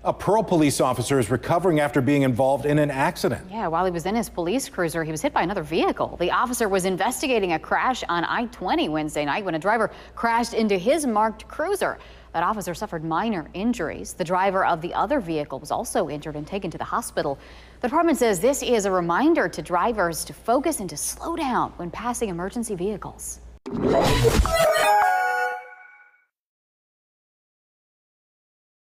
A Pearl police officer is recovering after being involved in an accident. Yeah, while he was in his police cruiser, he was hit by another vehicle. The officer was investigating a crash on I-20 Wednesday night when a driver crashed into his marked cruiser. That officer suffered minor injuries. The driver of the other vehicle was also injured and taken to the hospital. The department says this is a reminder to drivers to focus and to slow down when passing emergency vehicles.